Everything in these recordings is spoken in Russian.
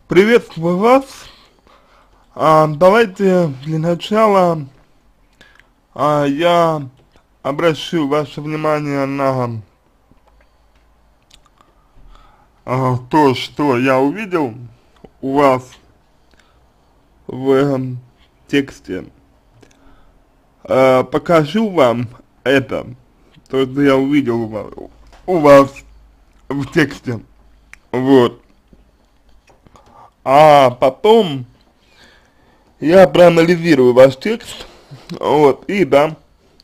Приветствую вас. Давайте для начала я обращу ваше внимание на то, что я увидел у вас в тексте. Покажу вам это, то, что я увидел у вас в тексте. Вот. А потом я проанализирую ваш текст, вот, и дам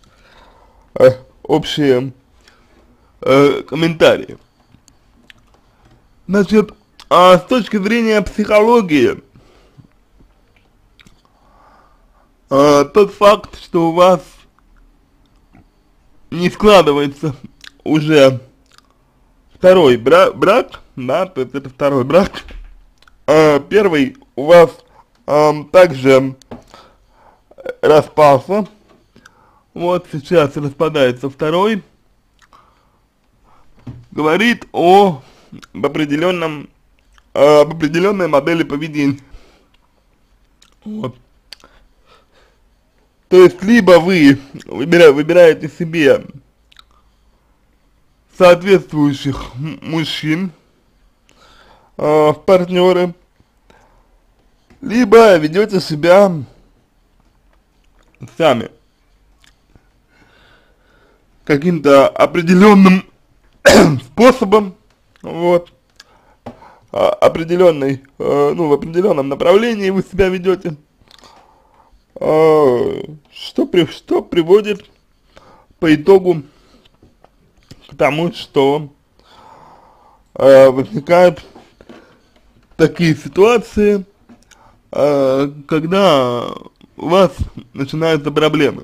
общие комментарии. Значит, с точки зрения психологии, тот факт, что у вас не складывается уже второй брак, да, то есть это второй брак, первый у вас также распался, вот сейчас распадается второй, говорит об определенной модели поведения. Вот. То есть, либо вы выбираете себе соответствующих мужчин в партнеры, либо ведете себя сами каким-то определенным способом, вот, в определенном направлении вы себя ведете, что приводит по итогу к тому, что возникают такие ситуации, когда у вас начинаются проблемы.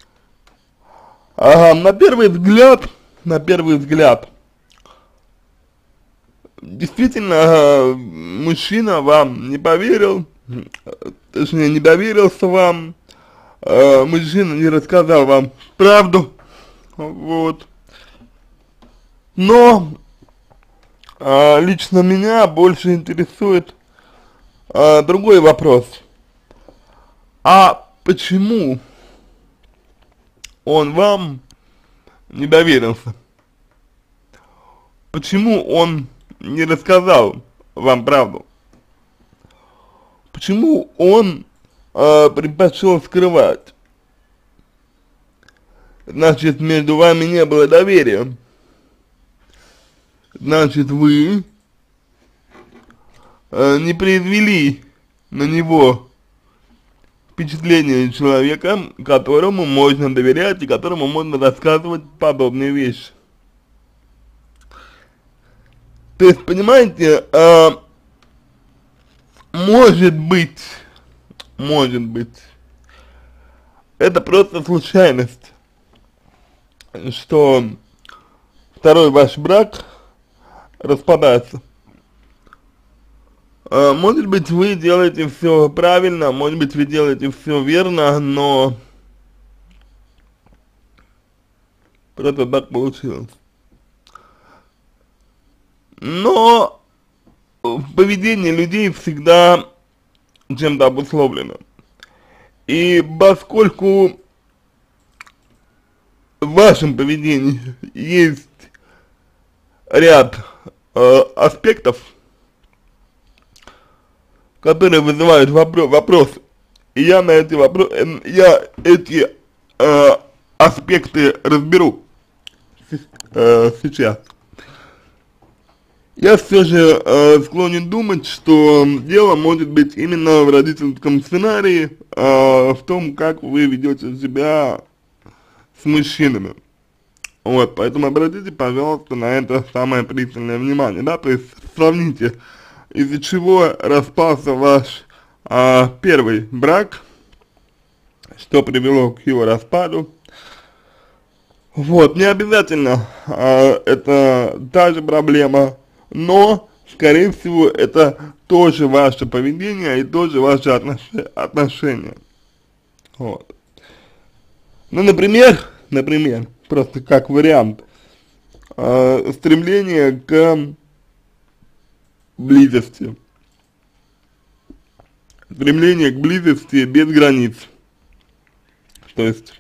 На первый взгляд, действительно, мужчина вам не поверил, точнее, не доверился вам, мужчина не рассказал вам правду, вот. Но лично меня больше интересует другой вопрос. А почему он вам не доверился? Почему он не рассказал вам правду? Почему он предпочел скрывать? Значит, между вами не было доверия. Значит, вы не произвели на него впечатление человека, которому можно доверять и которому можно рассказывать подобные вещи. То есть, понимаете, может быть, это просто случайность, что второй ваш брак распадается. Может быть, вы делаете все правильно, может быть, вы делаете все верно, но просто так получилось. Но поведение людей всегда чем-то обусловлено. И поскольку в вашем поведении есть ряд аспектов, которые вызывают вопросы, и я эти аспекты разберу сейчас. Я все же склонен думать, что дело может быть именно в родительском сценарии, в том, как вы ведете себя с мужчинами. Вот, поэтому обратите, пожалуйста, на это самое пристальное внимание, да, то есть сравните, из-за чего распался ваш первый брак, что привело к его распаду. Вот, не обязательно это та же проблема, но, скорее всего, это тоже ваше поведение и тоже ваши отношения. Вот. Ну, например, просто как вариант, стремление к близости. стремление к близости без границ, то есть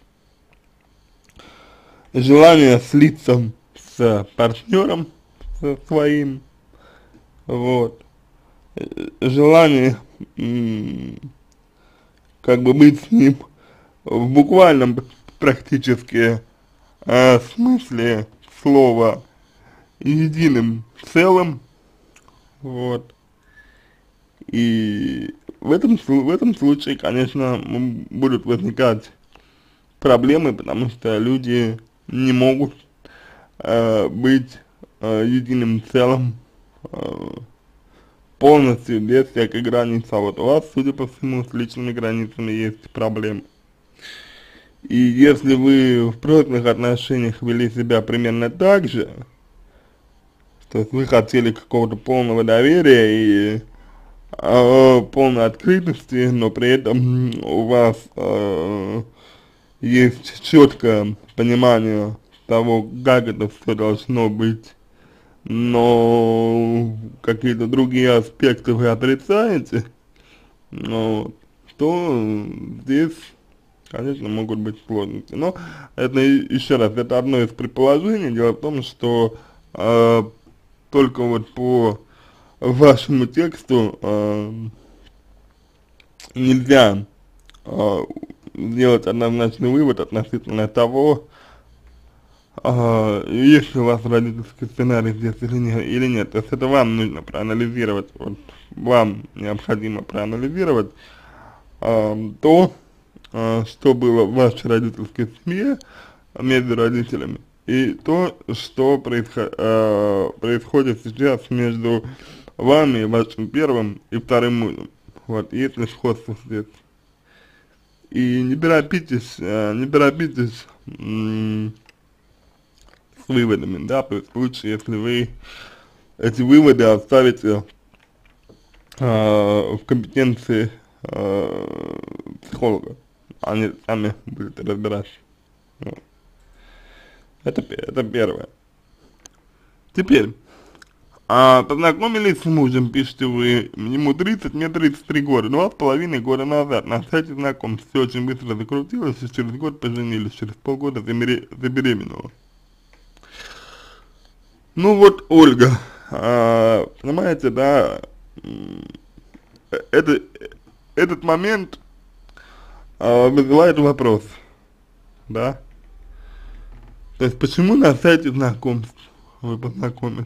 желание слиться с партнером со своим, вот, желание как бы быть с ним в буквальном практически смысле слова единым целым, вот, и в этом случае, конечно, будут возникать проблемы, потому что люди не могут быть единым целым полностью без всякой границы, а вот у вас, судя по всему, с личными границами есть проблемы. И если вы в прошлых отношениях вели себя примерно так же, то есть вы хотели какого-то полного доверия и полной открытости, но при этом у вас есть четкое понимание того, как это все должно быть, но какие-то другие аспекты вы отрицаете, ну, то здесь, конечно, могут быть сложности. Но это, еще раз, это одно из предположений. Дело в том, что только вот по вашему тексту нельзя сделать однозначный вывод относительно того, есть ли у вас родительский сценарий здесь или нет. То есть это вам нужно проанализировать, вот, вам необходимо проанализировать то, что было в вашей родительской семье между родителями, и то, что происходит сейчас между вами, вашим первым и вторым мужем. Вот, есть ли сходство здесь. И не торопитесь с выводами, да, то есть лучше, если вы эти выводы оставите в компетенции психолога, они сами будут разбираться. Вот. Это первое. Теперь, познакомились с мужем, пишете вы, ему 30, мне 33 года, 2,5 года назад, на сайте знакомств, все очень быстро закрутилось, и через год поженились, через полгода забеременела. Ну вот, Ольга, понимаете, да, этот момент вызывает вопрос, да, то есть почему на сайте знакомств вы познакомились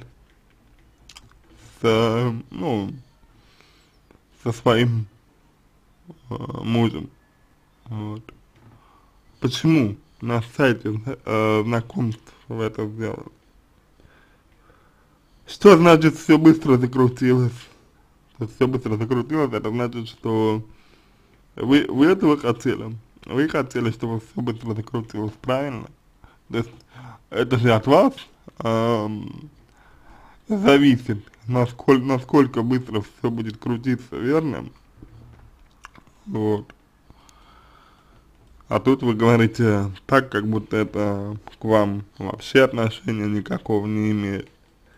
ну, со своим мужем, вот, почему на сайте знакомств вы это сделали? Что значит все быстро закрутилось? Все быстро закрутилось, это значит, что вы этого хотели. Вы хотели, чтобы все быстро закрутилось, правильно? То есть это же от вас зависит, насколько быстро все будет крутиться, верно? Вот. А тут вы говорите так, как будто это к вам вообще отношения никакого не имеет.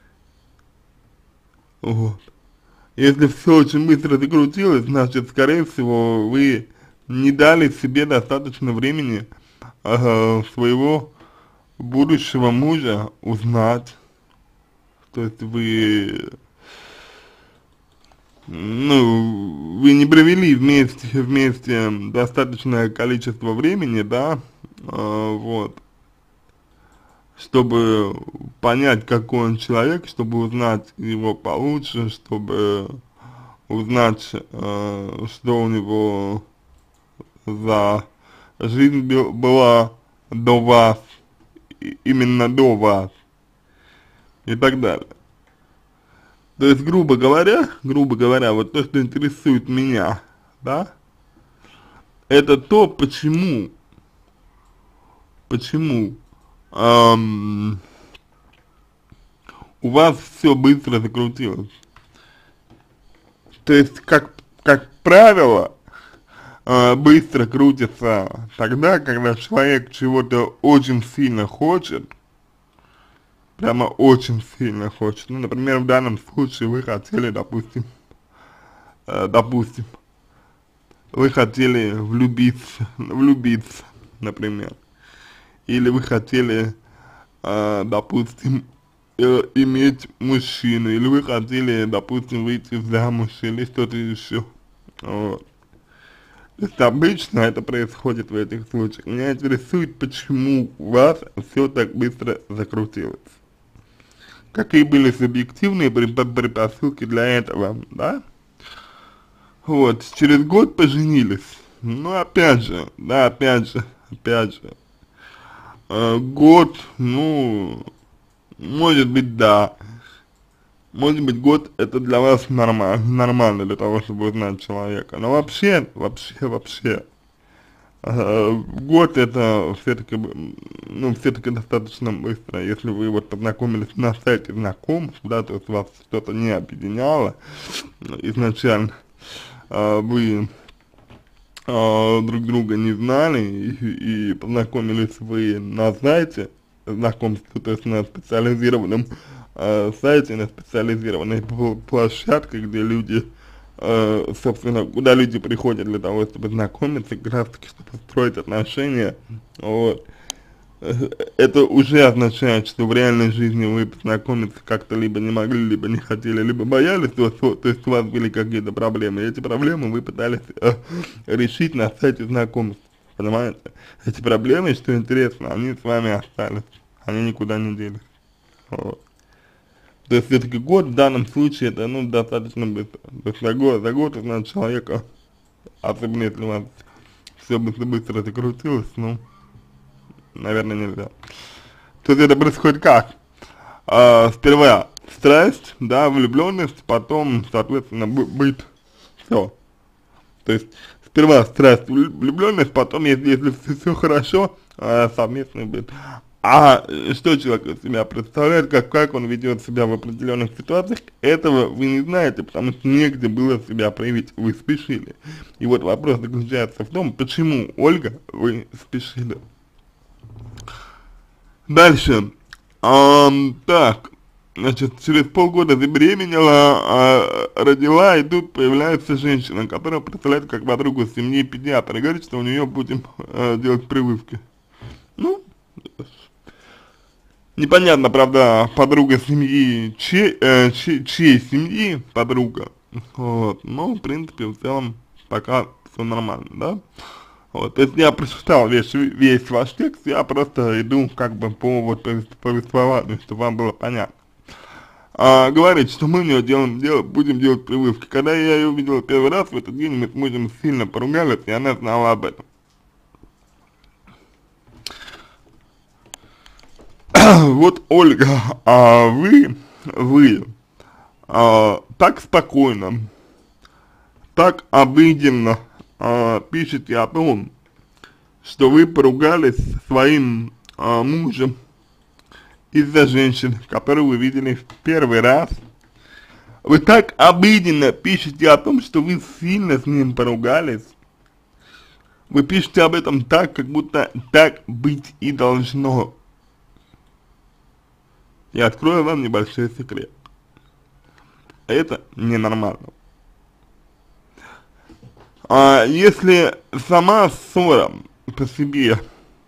Вот. Если все очень быстро закрутилось, значит, скорее всего, вы не дали себе достаточно времени своего будущего мужа узнать. То есть вы, ну, вы не провели вместе достаточное количество времени, да, вот, чтобы понять, какой он человек, чтобы узнать его получше, чтобы узнать, что у него за жизнь была до вас, именно до вас, и так далее. То есть, грубо говоря, вот то, что интересует меня, да, это то, почему у вас все быстро закрутилось. То есть, как правило, быстро крутится тогда, когда человек чего-то очень сильно хочет, прямо очень сильно хочет. Ну, например, в данном случае вы хотели, допустим, вы хотели влюбиться, например, или вы хотели, допустим, иметь мужчину, или вы хотели, допустим, выйти замуж, или что-то еще, вот. То есть обычно это происходит в этих случаях. Меня интересует, почему у вас все так быстро закрутилось. Какие были субъективные предпосылки для этого, да? Вот, через год поженились. Ну, опять же, да, опять же, год, ну, может быть, да. Может быть, год это для вас нормально для того, чтобы узнать человека. Но вообще, год это все-таки, ну, все-таки достаточно быстро. Если вы вот познакомились на сайте знакомств, да, то есть вас что-то не объединяло изначально, вы друг друга не знали и познакомились вы на сайте знакомств, то есть на специализированном сайте, на специализированной площадке, где люди, собственно, куда люди приходят для того, чтобы знакомиться, как раз таки, чтобы строить отношения, вот. Это уже означает, что в реальной жизни вы познакомиться как-то либо не могли, либо не хотели, либо боялись, то есть у вас были какие-то проблемы, и эти проблемы вы пытались решить на сайте знакомств, понимаете? Эти проблемы, что интересно, они с вами остались, они никуда не делись, вот. То есть все-таки год в данном случае это, ну, достаточно быстро. То есть за год узнать человека, особенно если у вас все быстро закрутилось, ну, наверное, нельзя. То есть это происходит как? Сперва страсть, да, влюбленность, потом, соответственно, быт, все. То есть сперва страсть, влюбленность, потом, если все хорошо, совместный быт. А что человек из себя представляет, как он ведет себя в определенных ситуациях, этого вы не знаете, потому что негде было себя проявить, вы спешили. И вот вопрос заключается в том, почему, Ольга, вы спешили. Дальше, так, значит, через полгода забеременела, родила, и тут появляется женщина, которая представляет как подругу семьи педиатра, и говорит, что у нее будем делать прививки. Ну, непонятно, правда, подруга семьи, чьей семьи подруга, вот, но, в принципе, в целом, пока все нормально, да? Вот, то есть я прочитал весь ваш текст, я просто иду как бы по вот повествованию, чтобы вам было понятно. Говорит, что мы у нее будем делать прививки. Когда я ее увидел первый раз, в этот день мы с мужем сильно поругались, и она знала об этом. Вот, Ольга, вы так спокойно, так обыденно пишете о том, что вы поругались со своим мужем из-за женщины, которую вы видели в первый раз. Вы так обыденно пишете о том, что вы сильно с ним поругались. Вы пишете об этом так, как будто так быть и должно. Я открою вам небольшой секрет. Это ненормально. Если сама ссора по себе,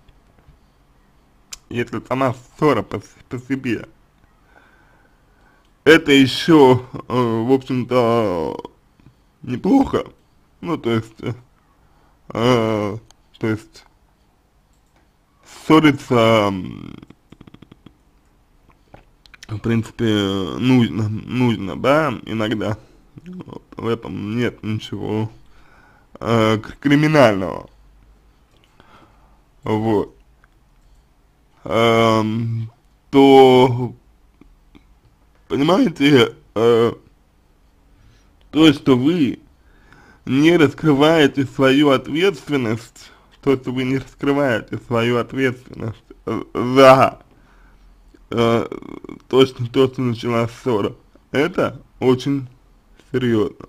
это еще, в общем-то, неплохо, ну, то есть, ссориться, в принципе, нужно, да, иногда, вот, в этом нет ничего криминального, вот, то, понимаете, то, что вы не раскрываете свою ответственность, за то, что началась ссора, это очень серьезно.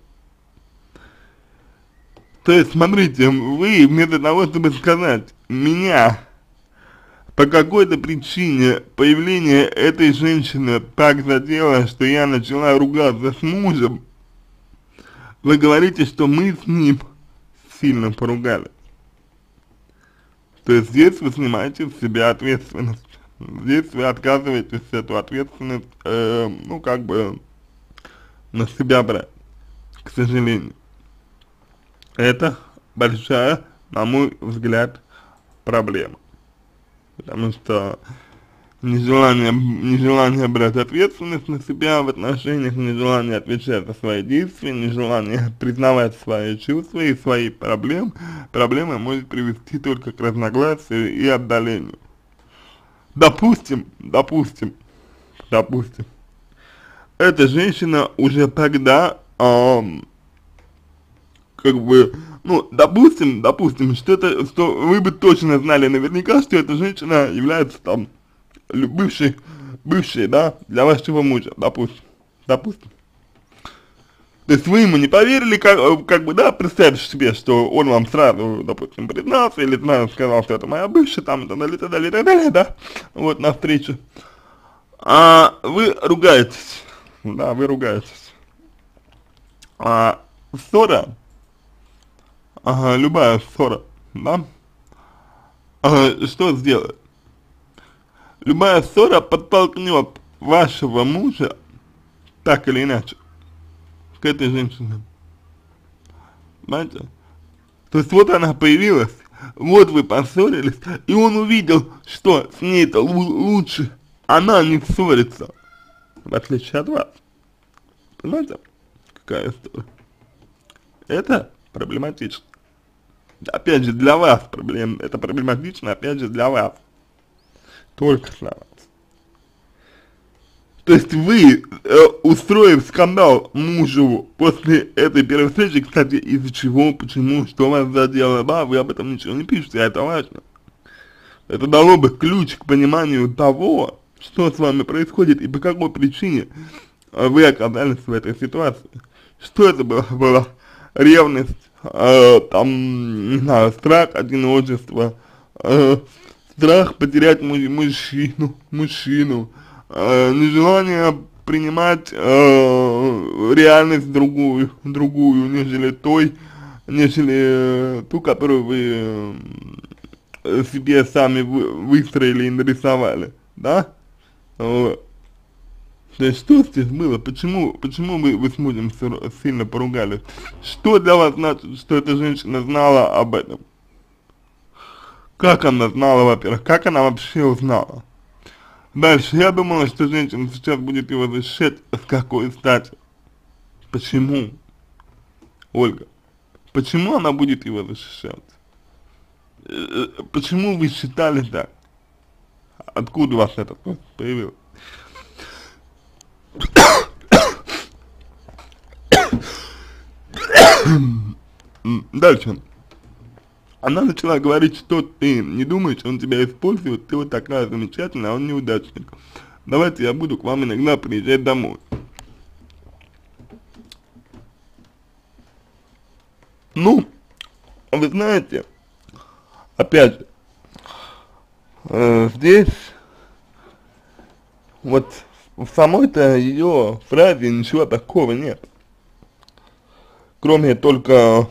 То есть, смотрите, вы вместо того, чтобы сказать, меня по какой-то причине появление этой женщины так задело, что я начала ругаться с мужем, вы говорите, что мы с ним сильно поругали. То есть здесь вы снимаете с себя ответственность. Здесь вы отказываетесь эту ответственность, ну, как бы, на себя брать, к сожалению. Это большая, на мой взгляд, проблема. Потому что нежелание брать ответственность на себя в отношениях, нежелание отвечать за свои действия, нежелание признавать свои чувства и свои проблемы может привести только к разногласию и отдалению. Допустим, эта женщина уже тогда, как бы, ну, допустим, что вы бы точно знали наверняка, что эта женщина является там бывшей, да, для вашего мужа, допустим. То есть вы ему не поверили, как бы, да, представьте себе, что он вам сразу, допустим, признался или сразу сказал, что это моя бывшая, там, и так далее, да, вот, навстречу. А вы ругаетесь, да, А ссора, любая ссора, да, что сделает? Любая ссора подтолкнет вашего мужа, так или иначе, к этой женщине. Понимаете? То есть вот она появилась, вот вы поссорились, и он увидел, что с ней-то лучше она не ссорится, в отличие от вас. Понимаете, какая история? Это проблематично. Опять же, для вас это проблематично, опять же, для вас. Только для вас. То есть вы, устроив скандал мужу после этой первой встречи, кстати, из-за чего, почему, что вас задело, да, вы об этом ничего не пишете, а это важно. Это дало бы ключ к пониманию того, что с вами происходит и по какой причине вы оказались в этой ситуации. Что это была ревность, там, не знаю, страх, одиночество, страх потерять мужчину, нежелание принимать реальность другую, нежели ту, которую вы себе сами выстроили и нарисовали, да? Вот. То есть что здесь было? Почему вы с мужем сильно поругались? Что для вас значит, что эта женщина знала об этом? Как она знала, во-первых, как она вообще узнала? Дальше, я думала, что женщина сейчас будет его защищать, с какой стати? Почему? Ольга, почему она будет его защищать? Почему вы считали так? Откуда у вас это появилось? Дальше. Она начала говорить, что ты не думаешь, он тебя использует, ты вот такая замечательная, а он неудачник. Давайте я буду к вам иногда приезжать домой. Ну, вы знаете, опять же, здесь вот в самой-то ее фразе ничего такого нет. Кроме только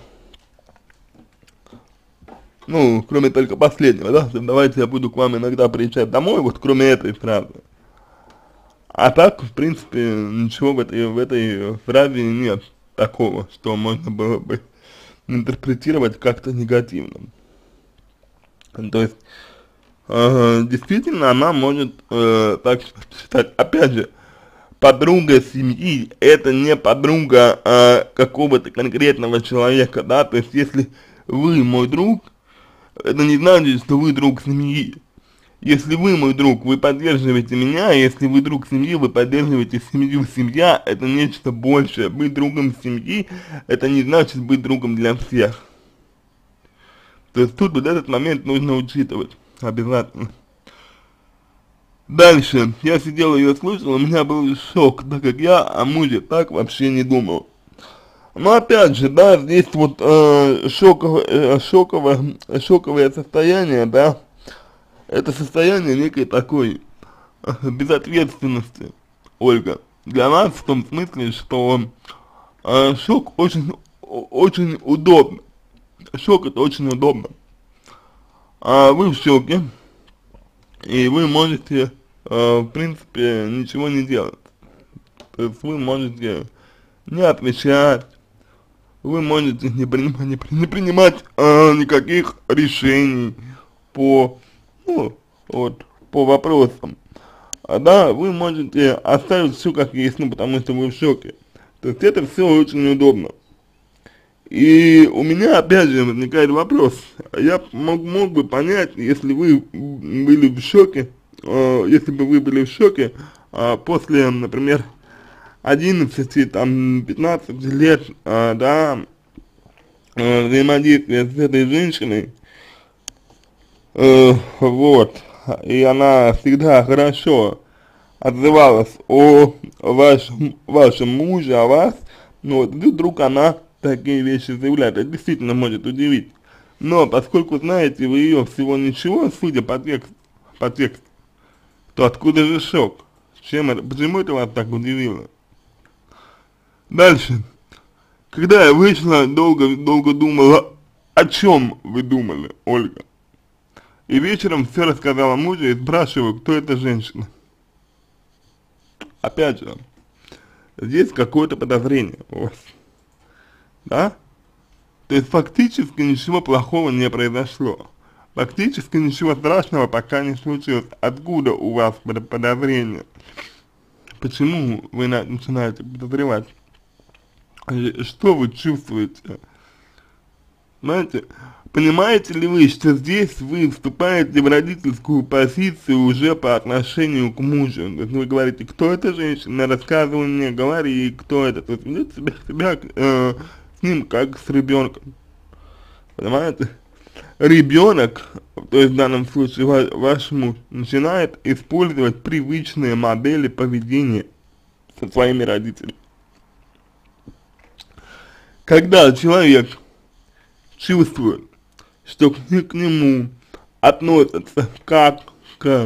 последнего, да, давайте я буду к вам иногда приезжать домой, вот кроме этой фразы. А так, в принципе, ничего в этой фразе нет такого, что можно было бы интерпретировать как-то негативно. То есть, действительно, она может так считать. Опять же, подруга семьи, это не подруга какого-то конкретного человека, да, то есть, если вы мой друг, это не значит, что вы друг семьи. Если вы мой друг, вы поддерживаете меня, если вы друг семьи, вы поддерживаете семью. Семья — это нечто большее. Быть другом семьи — это не значит быть другом для всех. То есть тут вот этот момент нужно учитывать обязательно. Дальше, я сидел ее слушал, у меня был шок, так как я о муже так вообще не думал. Но опять же, да, здесь вот шоковое состояние, да, это состояние некой такой безответственности, Ольга, для нас в том смысле, что шок очень удобно шок это очень удобно. Вы в шоке, и вы можете, в принципе, ничего не делать. То есть вы можете не отвечать, вы можете не принимать никаких решений по, ну, вот, по вопросам. Да, вы можете оставить все как есть, ну, потому что вы в шоке. То есть это все очень удобно. И у меня опять же возникает вопрос, я мог бы понять, если вы были в шоке, если бы вы были в шоке после, например, 11, там, 15 лет, да, взаимодействия с этой женщиной, вот, и она всегда хорошо отзывалась о вашем муже, о вас, ну вот, и вдруг она такие вещи заявляет, это действительно может удивить. Но поскольку знаете вы ее всего ничего, судя по тексту, то откуда же шок? Почему это вас так удивило? Дальше. Когда я вышла, долго думала, о чем вы думали, Ольга. И вечером все рассказала мужу и спрашиваю, кто эта женщина. Опять же, здесь какое-то подозрение у вас. Да? То есть фактически ничего плохого не произошло. Фактически ничего страшного пока не случилось. Откуда у вас подозрение? Почему вы начинаете подозревать? Что вы чувствуете? Знаете, понимаете ли вы, что здесь вы вступаете в родительскую позицию уже по отношению к мужу? То есть вы говорите, кто эта женщина, рассказывай мне, говори, кто это. То есть ведете себя с ним как с ребенком. Понимаете? Ребенок, то есть в данном случае ваш муж, начинает использовать привычные модели поведения со своими родителями. Когда человек чувствует, что к нему относятся как к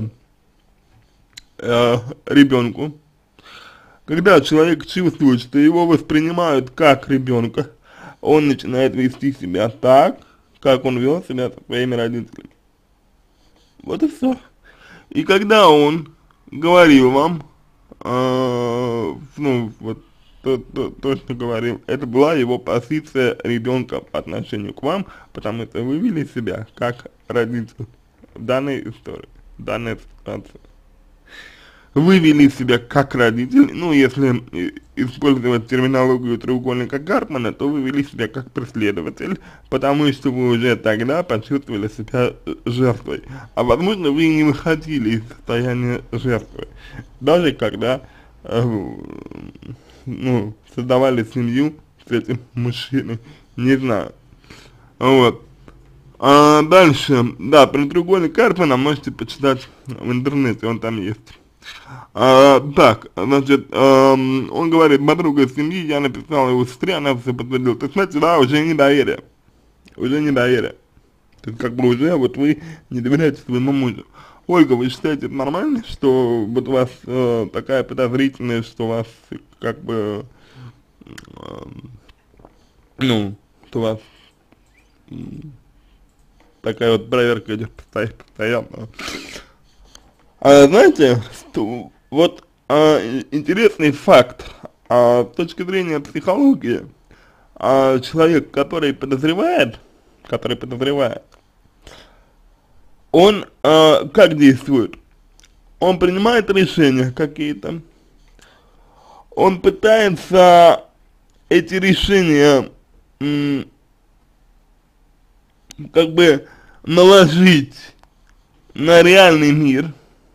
ребенку, когда человек чувствует, что его воспринимают как ребенка, он начинает вести себя так, как он вел себя со своими родителями. Вот и все. И когда он говорил вам, ну, вот, то, что говорил, это была его позиция ребенка по отношению к вам, потому что вы вели себя как родитель в данной истории, в данной ситуации. Вы вели себя как родитель, ну, если использовать терминологию треугольника Карпмана, то вы вели себя как преследователь, потому что вы уже тогда почувствовали себя жертвой. А возможно, вы не выходили из состояния жертвы, даже когда, ну, создавали семью с этим мужчиной, не знаю. Вот. Дальше, да, про треугольник Карпмана можете почитать в интернете, он там есть. Так, значит, он говорит, подруга семьи, я написал его сестре, она все подтвердила. То есть, знаете, да, уже недоверие. Уже недоверие. То есть, как бы уже вот вы не доверяете своему мужу. Ольга, вы считаете это нормально, что вот у вас такая подозрительность, что у вас как бы, ну, что у вас такая вот проверка идет постоянно? Знаете, вот интересный факт, с точки зрения психологии, человек, который подозревает, он как действует? Он принимает решения какие-то, он пытается эти решения как бы наложить на реальный мир.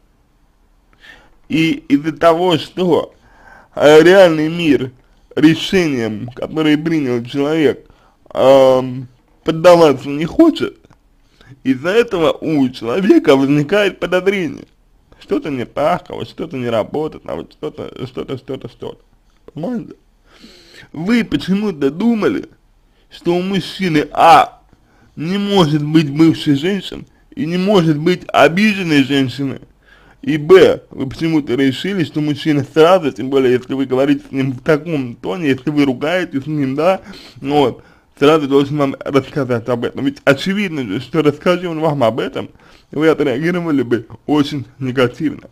И из-за того, что реальный мир решениям, которые принял человек, поддаваться не хочет, из-за этого у человека возникает подозрение. Что-то не так, а вот что-то не работает, а вот что-то. Понимаете? Вы почему-то думали, что у мужчины не может быть бывшей женщины и не может быть обиженной женщины. И вы почему-то решили, что мужчина сразу, тем более, если вы говорите с ним в таком тоне, если вы ругаетесь с ним, да, вот, сразу должен вам рассказать об этом. Ведь очевидно же, что расскажи он вам об этом, вы отреагировали бы очень негативно.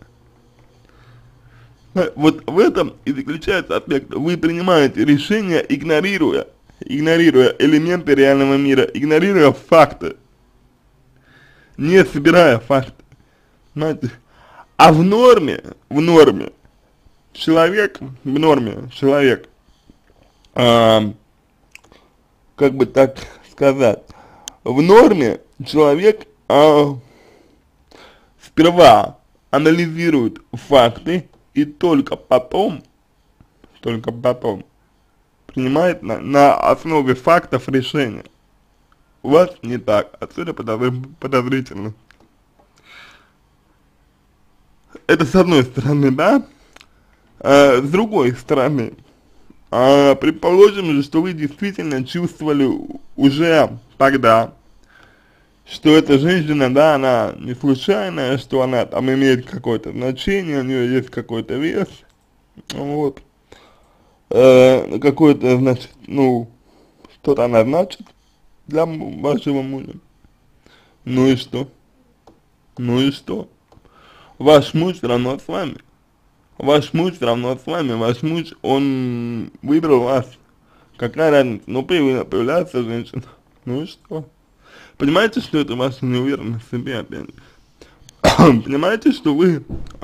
Вот в этом и заключается аспект. Вы принимаете решение, игнорируя элементы реального мира, игнорируя факты, не собирая факты. Понимаете? А в норме, человек, как бы так сказать, в норме человек сперва анализирует факты и только потом принимает на основе фактов решение. У вас не так, отсюда подозрительно. Это с одной стороны, да? С другой стороны, предположим же, что вы действительно чувствовали уже тогда, что эта женщина, да, она не случайная, что она там имеет какое-то значение, у нее есть какой-то вес, вот, какой-то, значит, ну, что-то она значит для вашего мужа. Ну и что? Ваш муж все равно с вами. Ваш муж, он выбрал вас. Какая разница? Ну, появляется женщина. Ну и что? Понимаете, что это ваша неуверенность в себе, опять? Понимаете, что вы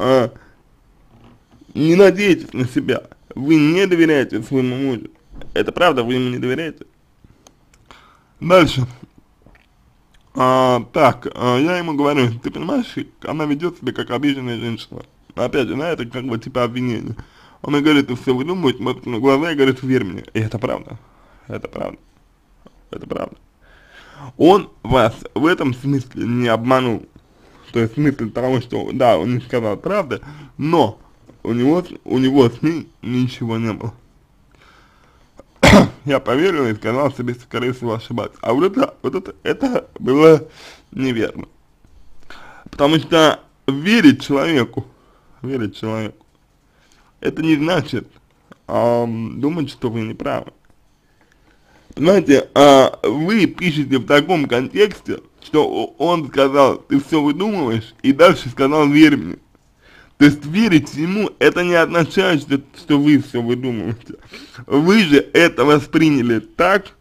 не надеетесь на себя. Вы не доверяете своему мужу. Это правда, вы ему не доверяете. Дальше. Я ему говорю, ты понимаешь, она ведет себя как обиженная женщина. Опять же, это как бы типа обвинение. Он мне говорит, ты все выдумываешь, смотрит на глаза и говорит, верь мне. И это правда. Он вас в этом смысле не обманул. То есть в смысле того, что, да, он не сказал правды, но у него с ней ничего не было. Я поверил и сказал себе, скорее всего, ошибаться. А вот это было неверно. Потому что верить человеку, это не значит думать, что вы не правы. Понимаете, вы пишете в таком контексте, что он сказал, ты все выдумываешь, и дальше сказал, верь мне. То есть верить ему, это не означает, что вы все выдумываете. Вы же это восприняли так,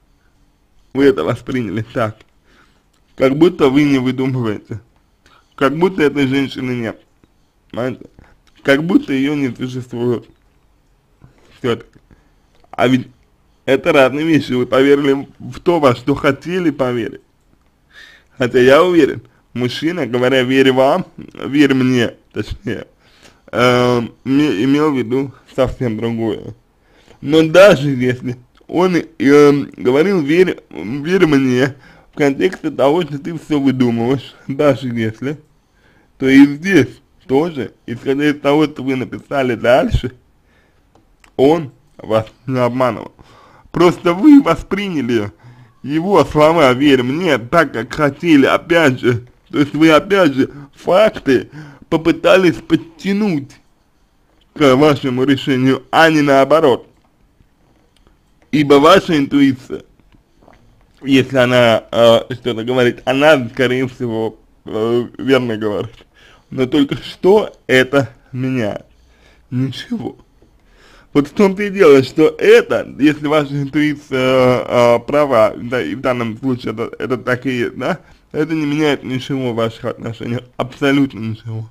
как будто вы не выдумываете. Как будто этой женщины нет. Понимаете? Как будто ее не существует. Все-таки. А ведь это разные вещи. Вы поверили в то, во что хотели поверить. Хотя я уверен, мужчина, говоря верь вам, верь мне, точнее, имел в виду совсем другое. Но даже если он говорил верь мне в контексте того, что ты все выдумываешь, даже если, то и здесь тоже, исходя из того, что вы написали дальше, он вас не обманывал. Просто вы восприняли его слова «верь мне» так, как хотели, опять же, то есть вы опять же факты попытались подтянуть к вашему решению, а не наоборот. Ибо ваша интуиция, если она что-то говорит, она, скорее всего, верно говорит. Но только что это меняет? Ничего. Вот в том-то и дело, что это, если ваша интуиция права, да, и в данном случае это так и есть, да, это не меняет ничего в ваших отношениях, абсолютно ничего.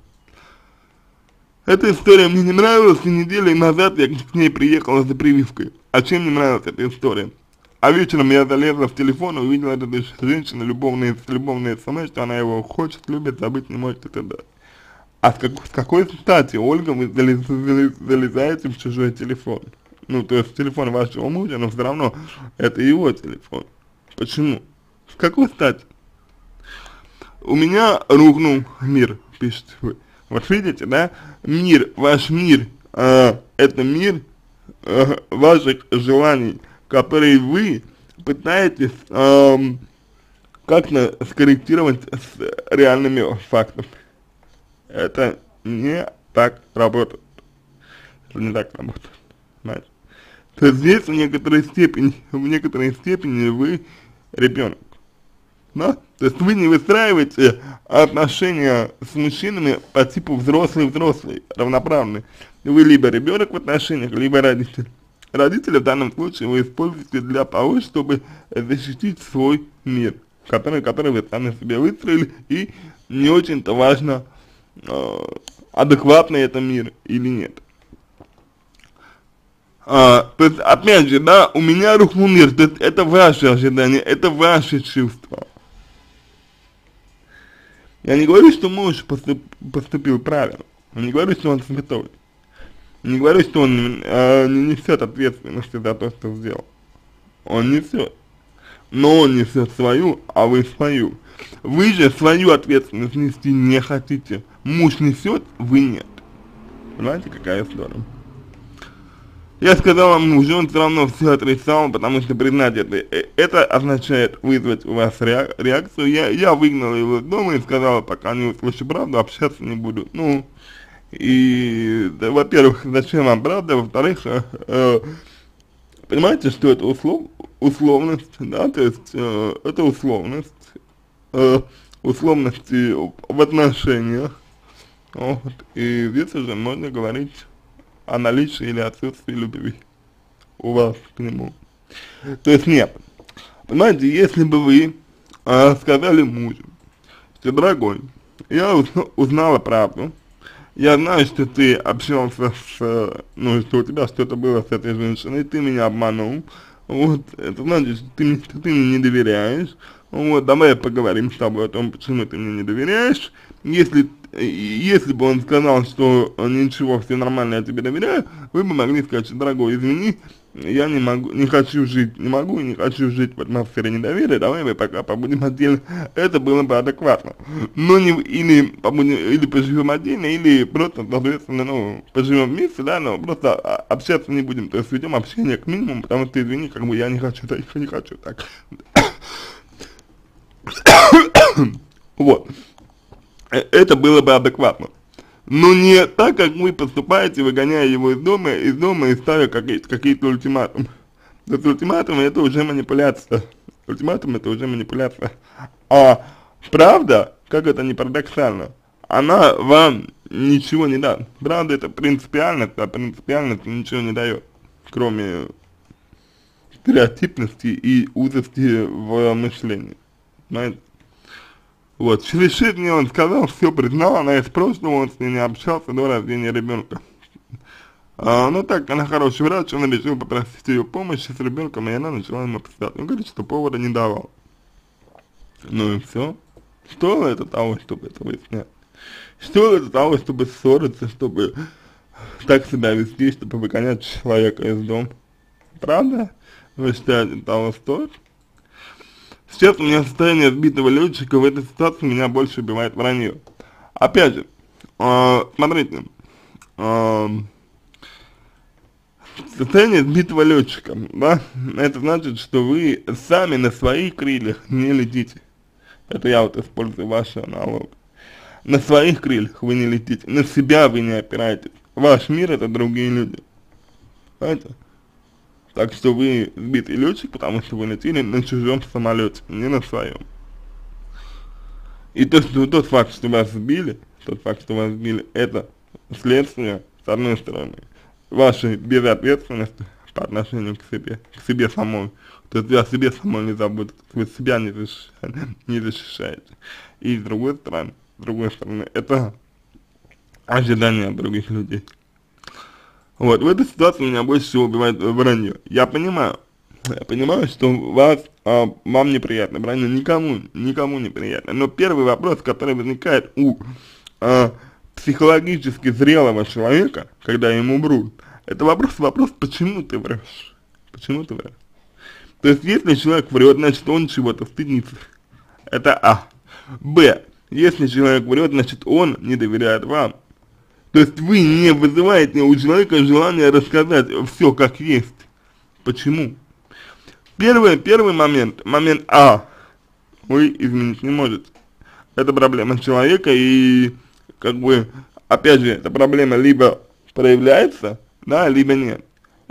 Эта история мне не нравилась, и неделю назад я к ней приехала за прививкой. А чем мне нравилась эта история? А вечером я залезла в телефон и увидела эту женщину, любовные смс, что она его хочет, любит, забыть не может и т.д. А с какой стати, Ольга, вы залезаете в чужой телефон? Ну, то есть в телефон вашего мужа, но все равно это его телефон. Почему? С какой стати? У меня рухнул мир, пишете вы. Вот видите, да? Мир, ваш мир, это мир ваших желаний, которые вы пытаетесь как-то скорректировать с реальными фактами. Это не так работает. Это не так работает. Понимаете? То есть здесь в некоторой степени вы ребенок, да? То есть вы не выстраиваете отношения с мужчинами по типу взрослый-взрослый, равноправный. Вы либо ребенок в отношениях, либо родитель. Родители в данном случае вы используете для того, чтобы защитить свой мир, который вы сами себе выстроили, и не очень-то важно, адекватный это мир или нет. То есть, опять же, да, у меня рухнул мир, то есть это ваши ожидания, это ваши чувства. Я не говорю, что муж поступил правильно, не говорю, что он святой, не говорю, что он не несет ответственности за то, что сделал. Он несет, но он несет свою, а вы свою. Вы же свою ответственность нести не хотите. Муж несет, вы нет. Понимаете, какая история? Я сказал вам мужу, он все равно все отрицал, потому что признать это означает вызвать у вас реакцию. Я выгнал его из дома и сказал, пока не услышу правду, общаться не буду. Ну, и, да, во-первых, зачем вам правда, во-вторых, понимаете, что это условность, да, то есть это условности в отношениях, вот, и здесь уже можно говорить о наличии или отсутствии любви у вас к нему. То есть нет. Понимаете, если бы вы сказали мужу, что, дорогой, я узнала правду, я знаю, что ты общался ну, что у тебя что-то было с этой женщиной, ты меня обманул, вот, это значит, что ты мне не доверяешь, вот, давай поговорим с тобой о том, почему ты мне не доверяешь. Если бы он сказал, что ничего, все нормально, я тебе доверяю, вы бы могли сказать, что, дорогой, извини, я не хочу жить в атмосфере недоверия, давай мы пока побудем отдельно. Это было бы адекватно. Но или поживем отдельно, или просто, соответственно, ну, поживем вместе, да, но просто общаться не будем, то есть ведем общение к минимуму, потому что, извини, как бы я не хочу так. Вот. Это было бы адекватно. Но не так, как вы поступаете, выгоняя его из дома и ставя какие-то ультиматумы. То есть ультиматум это уже манипуляция. А правда, как это ни парадоксально, она вам ничего не даст. Правда это принципиальность, а принципиальность ничего не дает, кроме стереотипности и узости в мышлении. Знаете? Вот, через 6 дней он сказал, все признал, она из прошлого, он с ней не общался до рождения ребенка. Ну так, она хороший врач, он решил попросить ее помощи с ребенком, и она начала ему писать. Он говорит, что повода не давал. Ну и все. Что это того, чтобы это выяснять? Что это того, чтобы ссориться, чтобы так себя вести, чтобы выгонять человека из дома? Правда? Вы считаете, того стоит? Сейчас у меня состояние сбитого летчика, в этой ситуации меня больше убивает вранье. Опять же, смотрите, состояние сбитого летчика, да, это значит, что вы сами на своих крыльях не летите. Это я вот использую вашу аналогию. На своих крыльях вы не летите, на себя вы не опираетесь. Ваш мир это другие люди. Понимаете? Так что вы сбитый летчик, потому что вы летели на чужом самолете, не на своем. И тот факт, что вас сбили, это следствие, с одной стороны, вашей безответственности по отношению к себе самой. То есть вы о себе самой не заботитесь, вы себя не защищаете. И с другой стороны, это ожидания других людей. Вот, в этой ситуации меня больше всего убивает вранье. Я понимаю, что вам неприятно, вранье никому неприятно. Но первый вопрос, который возникает у психологически зрелого человека, когда ему врут, это вопрос, почему ты врешь? То есть, если человек врет, значит, он чего-то стыдится. Это А. Б. Если человек врет, значит, он не доверяет вам. То есть вы не вызываете у человека желание рассказать все как есть. Почему? Первый момент А, вы изменить не можете. Это проблема человека, и как бы, опять же, эта проблема либо проявляется, да, либо нет.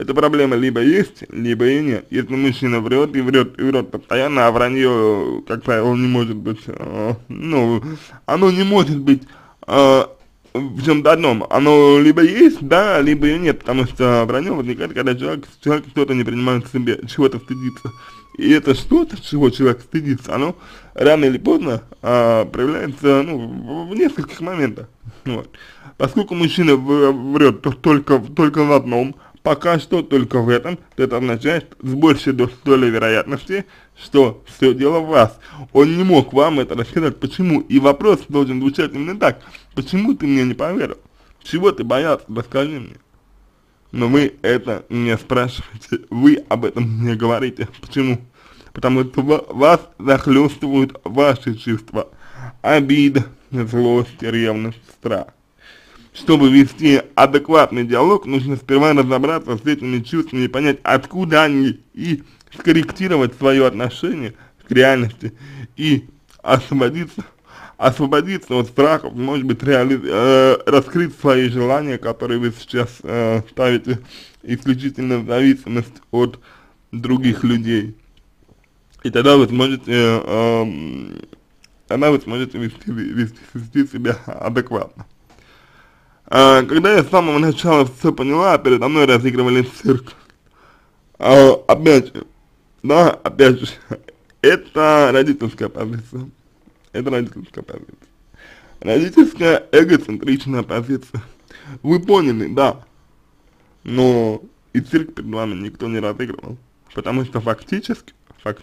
эта проблема либо есть, либо и нет. Если мужчина врет и врет и врет постоянно, а вранье, как правило, не может быть, ну, оно не может быть в чем-то одном. Оно либо есть, да, либо и нет, потому что вранье возникает, когда человек что-то не принимает в себе, чего-то стыдится. И это что-то, чего человек стыдится, оно рано или поздно проявляется, ну, в нескольких моментах. Вот. Поскольку мужчина врет только в одном, пока что только в этом, то это означает с большей долей вероятности, что все дело в вас. Он не мог вам это рассказать. Почему? И вопрос должен звучать именно так. Почему ты мне не поверил? Чего ты боялся? Расскажи мне. Но вы это не спрашиваете, вы об этом не говорите. Почему? Потому что вас захлестывают ваши чувства. Обида, злость, ревность, страх. Чтобы вести адекватный диалог, нужно сперва разобраться с этими чувствами и понять, откуда они, и скорректировать свое отношение к реальности, и освободиться от страхов, может быть, раскрыть свои желания, которые вы сейчас ставите исключительно в зависимость от других людей. И тогда вы сможете, вести себя адекватно. Когда я с самого начала все поняла, передо мной разыгрывали цирк. Опять же, это родительская позиция. Родительская эгоцентричная позиция. Вы поняли, да, но и цирк перед вами никто не разыгрывал. Потому что фактически,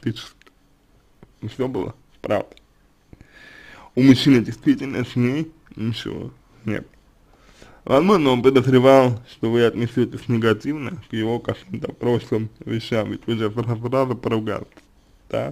все было правда. У мужчины действительно с ней ничего нет. Возможно, он подозревал, что вы отнесетесь негативно к его каким-то прошлым вещам, ведь вы же сразу поругались, да?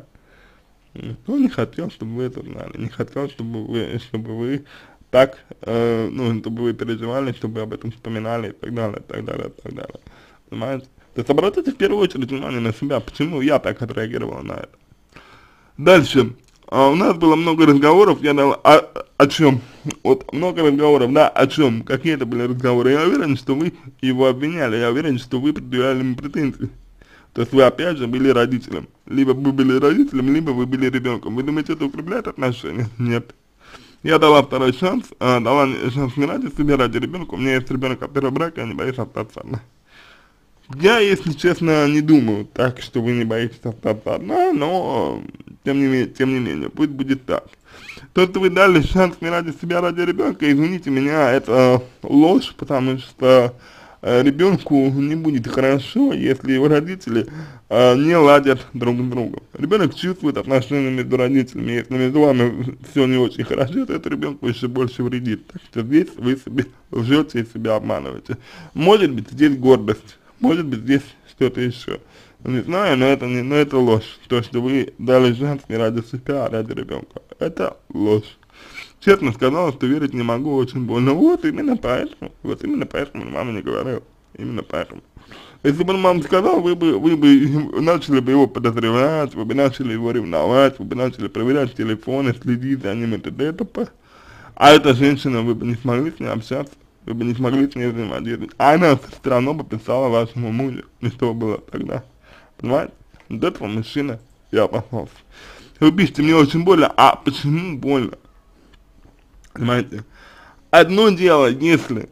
Он не хотел, чтобы вы это знали, не хотел, чтобы вы так, чтобы вы переживали, чтобы вы об этом вспоминали и так далее, и так далее, и так далее. Понимаете? То есть обратите в первую очередь внимание на себя, почему я так отреагировал на это. Дальше. У нас было много разговоров, я дал о чем? Вот много разговоров, да, о чем? Какие это были разговоры? Я уверен, что вы его обвиняли, я уверен, что вы предъявляли ему претензии. То есть вы опять же были родителем. Либо вы были родителем, либо вы были ребенком. Вы думаете, это укрепляет отношения? Нет. Я дала второй шанс, дала шанс не ради себя, ради ребенка. У меня есть ребенок от первого брака, я не боюсь остаться одна. Я, если честно, не думаю так, что вы не боитесь остаться одна, но тем не менее, пусть будет так. То, что вы дали шанс не ради себя, ради ребенка, извините меня, это ложь, потому что ребенку не будет хорошо, если его родители не ладят друг с другом. Ребенок чувствует отношения между родителями, если между вами все не очень хорошо, то это ребенку еще больше вредит. Так что здесь вы себе лжете и себя обманываете. Может быть, здесь гордость. Может быть, здесь что-то еще. Не знаю, но это ложь. То, что вы дали шанс не ради себя, а ради ребенка. Это ложь. Честно сказала, что верить не могу, очень больно. Вот именно поэтому мама не говорила. Именно поэтому. Если бы он вам сказал, вы бы начали бы его подозревать, вы бы начали его ревновать, вы бы начали проверять телефоны, следить за ним и т.д. и т.п. А эта женщина, вы бы не смогли с ней общаться. Вы бы не смогли с ней взаимодействовать. А она все равно бы писала вашему мужу. И что было тогда? Понимаете? Вот этого мужчина я опасался. Вы пишете, мне очень больно. А почему больно? Понимаете? Одно дело, если,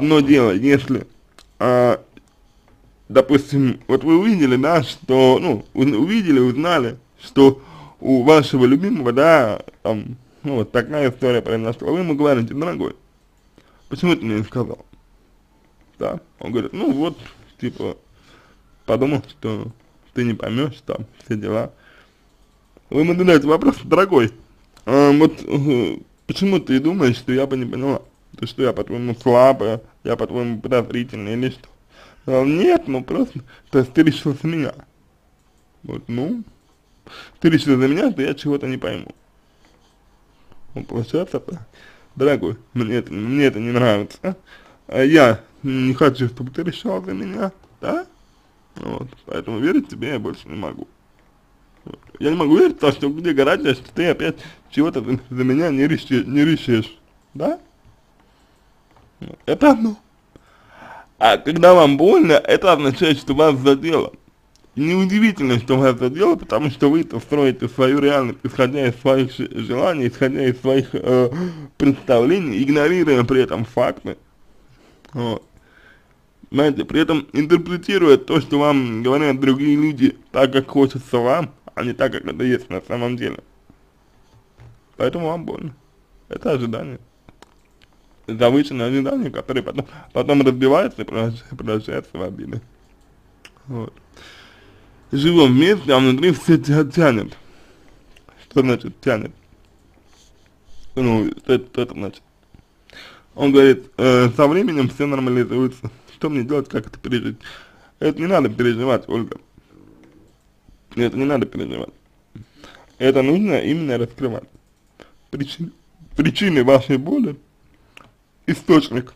допустим, вот вы увидели, да, что, узнали, что у вашего любимого, да, там, вот такая история произошла. Вы ему говорите, дорогой, почему ты мне не сказал? Да, он говорит, типа, подумал, что ты не поймешь, там, все дела. Вы ему задаете вопрос, дорогой, почему ты думаешь, что я бы не поняла? То, что я, по-твоему, слабая, я, по-твоему, подозрительная или что? Нет, просто, то есть ты решил за меня. Вот, ты решил за меня, что я чего-то не пойму. Получается, дорогой, мне это не нравится. Я не хочу, чтобы ты решал за меня, да? Вот, поэтому верить тебе я больше не могу. Вот. Я не могу верить в то, что где гарантия, что ты опять чего-то за меня не решишь, да? Вот. Это одно. А когда вам больно, это означает, что вас задело. Неудивительно, что вас задело, потому что вы-то строите свою реальность, исходя из своих желаний, исходя из своих представлений, игнорируя при этом факты. Вот. Знаете, при этом интерпретируя то, что вам говорят другие люди, так, как хочется вам, а не так, как это есть на самом деле. Поэтому вам больно. Это ожидание. Завышенное ожидание, которое потом разбивается и превращается в обиды. Вот. Живем вместе, а внутри все тянет. Что значит тянет? Ну, что это значит? Он говорит, со временем все нормализуется. Что мне делать, как это пережить? Это не надо переживать, Ольга. Это не надо переживать. Это нужно именно раскрывать. Причины вашей боли, источник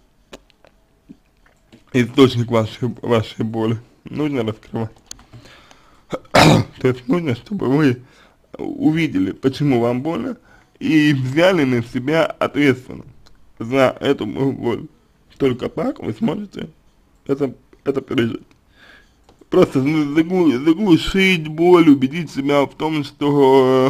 вашей боли нужно раскрывать. То есть нужно, чтобы вы увидели, почему вам больно, и взяли на себя ответственность за эту боль. Только так вы сможете это пережить. Просто заглушить боль, убедить себя в том, что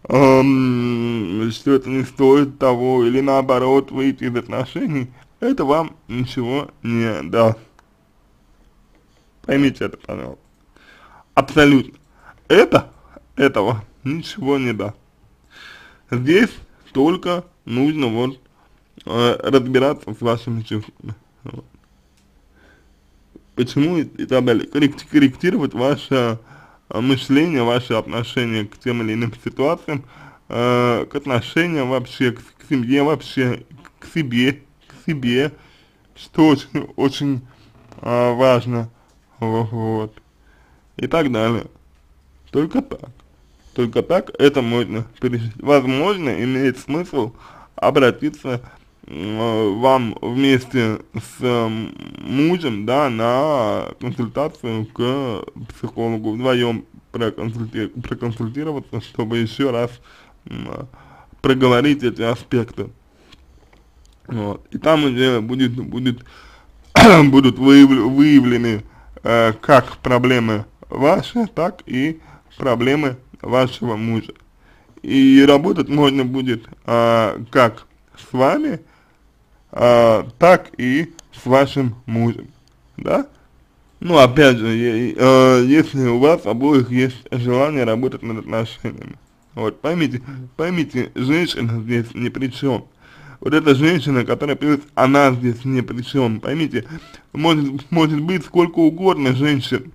это не стоит того, или наоборот выйти из отношений, это вам ничего не даст. Поймите это, пожалуйста. Абсолютно. Этого ничего не даст. Здесь только нужно вот разбираться с вашими чувствами. Вот. Почему и так далее. Корректировать ваше мышление, ваше отношение к тем или иным ситуациям, к отношениям вообще, к семье вообще, к себе, что очень важно, вот, и так далее. Только так это можно пережить. Возможно, имеет смысл обратиться вам вместе с мужем, да, на консультацию к психологу, вдвоем проконсультироваться, чтобы еще раз проговорить эти аспекты. Вот. И там уже будут выявлены как проблемы ваши, так и проблемы вашего мужа. И работать можно будет как с вами, так и с вашим мужем, да? Ну, опять же, если у вас обоих есть желание работать над отношениями. Вот, поймите, женщина здесь ни при чем. Вот эта женщина, которая пишет, она здесь ни при чем. Поймите, может быть сколько угодно женщин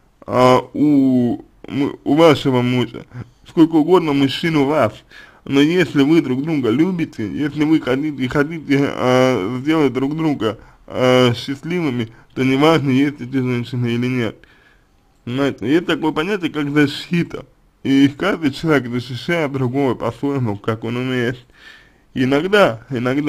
у вашего мужа, сколько угодно мужчин у вас. Но если вы друг друга любите, если вы хотите сделать друг друга счастливыми, то неважно, есть эти женщины или нет. Понимаете, есть такое понятие, как защита. И каждый человек защищает другого по-своему, как он умеет. Иногда,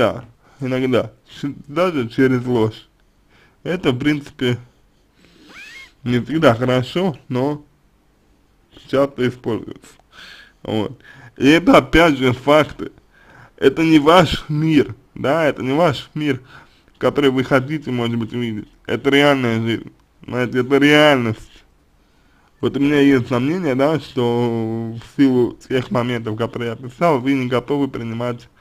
даже через ложь. Это, в принципе, не всегда хорошо, но часто используется. Вот. И это опять же факты. Это не ваш мир, да, это не ваш мир, который вы хотите, может быть, увидеть. Это реальная жизнь, знаете, это реальность. Вот у меня есть сомнение, да, что в силу тех моментов, которые я описал, вы не готовы принимать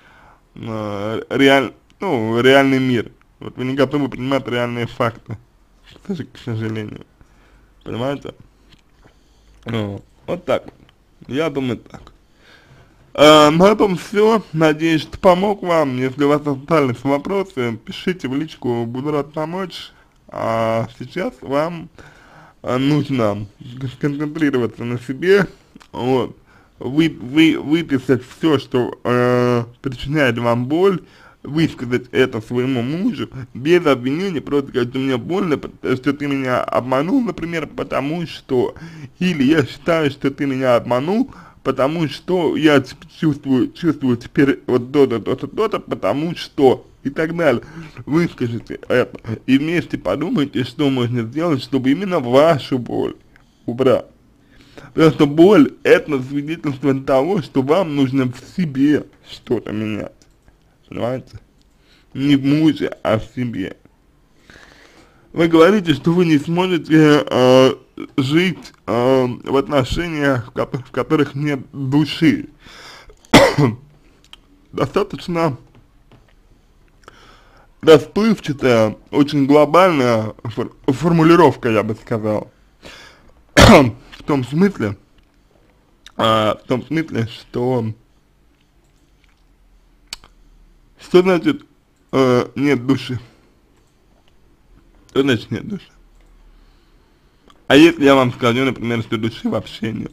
реальный мир. Вот вы не готовы принимать реальные факты, к сожалению. Понимаете? Ну, вот так вот. Я думаю так. На этом все. Надеюсь, что помог вам. Если у вас остались вопросы, пишите в личку, буду рад помочь. А сейчас вам нужно сконцентрироваться на себе, вот, выписать все, что причиняет вам боль, высказать это своему мужу, без обвинений, просто сказать, что мне больно, что ты меня обманул, например, потому что, или я считаю, что ты меня обманул, потому что я чувствую теперь вот то-то, потому что, и так далее. Выскажите это, и вместе подумайте, что можно сделать, чтобы именно вашу боль убрать. Потому что боль — это свидетельство того, что вам нужно в себе что-то менять. Понимаете? Не в муже, а в себе. Вы говорите, что вы не сможете жить в отношениях, в которых нет души. Достаточно расплывчатая, очень глобальная формулировка, я бы сказал. В том смысле, что значит нет души? Что значит нет души? А если я вам скажу, например, что души вообще нет?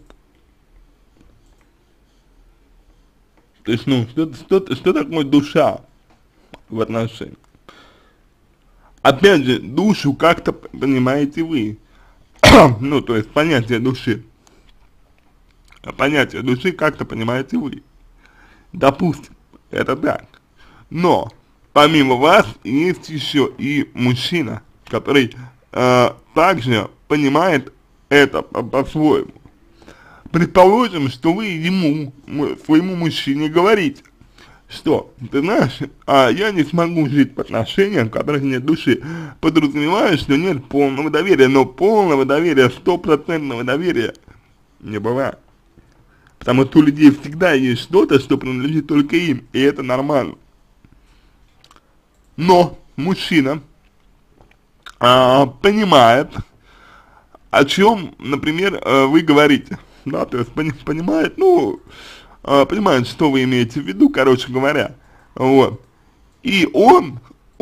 То есть, ну, что такое душа в отношениях? Опять же, душу как-то понимаете вы. Ну, то есть, понятие души. Понятие души как-то понимаете вы. Допустим, это так. Но, помимо вас, есть еще и мужчина, который также понимает это по-своему. Предположим, что вы ему, своему мужчине говорите, что, ты знаешь, я не смогу жить в отношениях, в которых нет души, подразумевая, что нет полного доверия, но полного доверия, стопроцентного доверия не бывает. Потому что у людей всегда есть что-то, что принадлежит только им, и это нормально. Но мужчина понимает, о чем, например, вы говорите, да, то есть понимает, ну, понимает, что вы имеете в виду, короче говоря, вот, и он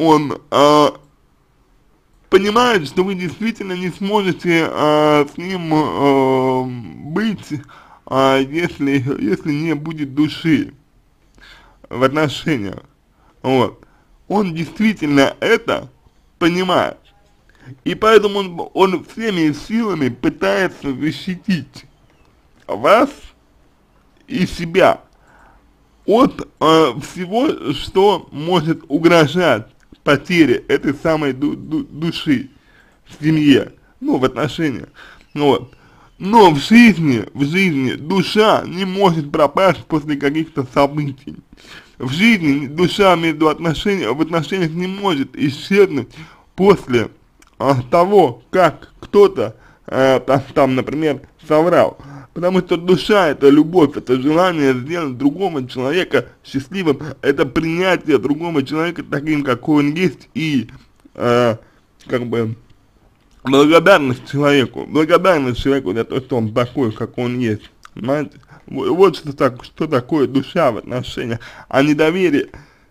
понимает, что вы действительно не сможете с ним быть, если не будет души в отношениях, вот, он действительно это понимает. И поэтому он всеми силами пытается защитить вас и себя от всего, что может угрожать потере этой самой души в семье, ну, в отношениях. Вот. Но в жизни душа не может пропасть после каких-то событий. В жизни душа в отношениях не может исчезнуть после того, как кто-то там, например, соврал. Потому что душа — это любовь, это желание сделать другого человека счастливым, это принятие другого человека таким, какой он есть, и как бы благодарность человеку за то, что он такой, как он есть. Понимаете? Вот что такое душа в отношениях, а недоверие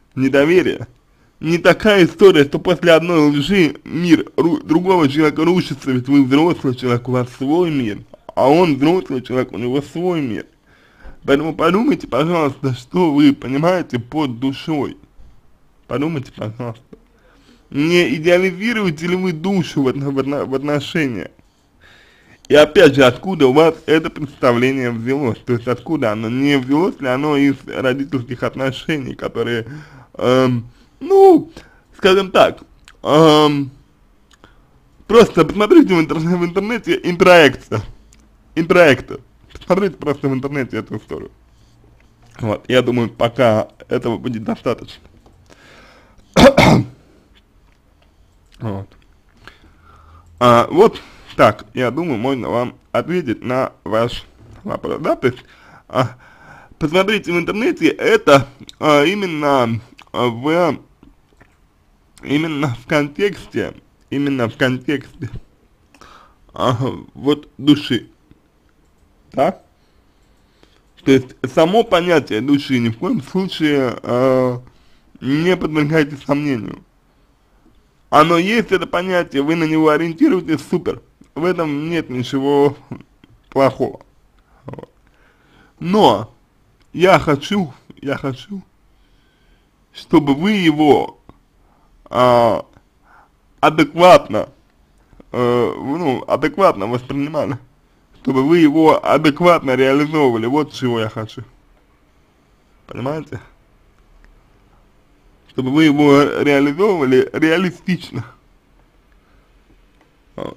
не такая история, что после одной лжи мир другого человека рушится, ведь вы взрослый человек, у вас свой мир, а он взрослый человек, у него свой мир. Поэтому подумайте, пожалуйста, что вы понимаете под душой. Подумайте, пожалуйста. Не идеализируете ли вы душу в отношениях? И опять же, откуда у вас это представление взялось? То есть откуда оно? Не взялось ли оно из родительских отношений, которые, ну, скажем так, просто посмотрите в интернете интроекта. Посмотрите просто в интернете эту историю. Вот, я думаю, пока этого будет достаточно. Вот. Вот так, я думаю, можно вам ответить на ваш вопрос, да, то есть, посмотрите в интернете, это именно в контексте, вот души, да, то есть само понятие души ни в коем случае не подвергайте сомнению. Оно есть, это понятие, вы на него ориентируетесь, супер, в этом нет ничего плохого. Вот. Но я хочу, чтобы вы его адекватно воспринимали, чтобы вы его адекватно реализовывали, вот чего я хочу. Понимаете? Чтобы вы его реализовывали реалистично. Вот.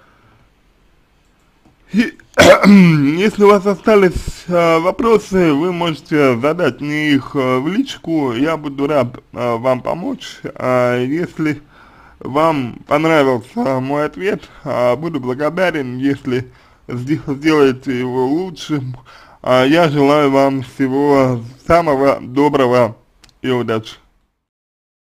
И если у вас остались вопросы, вы можете задать мне их в личку, я буду рад вам помочь. Если вам понравился мой ответ, буду благодарен, если сделаете его лучшим. Я желаю вам всего самого доброго и удачи.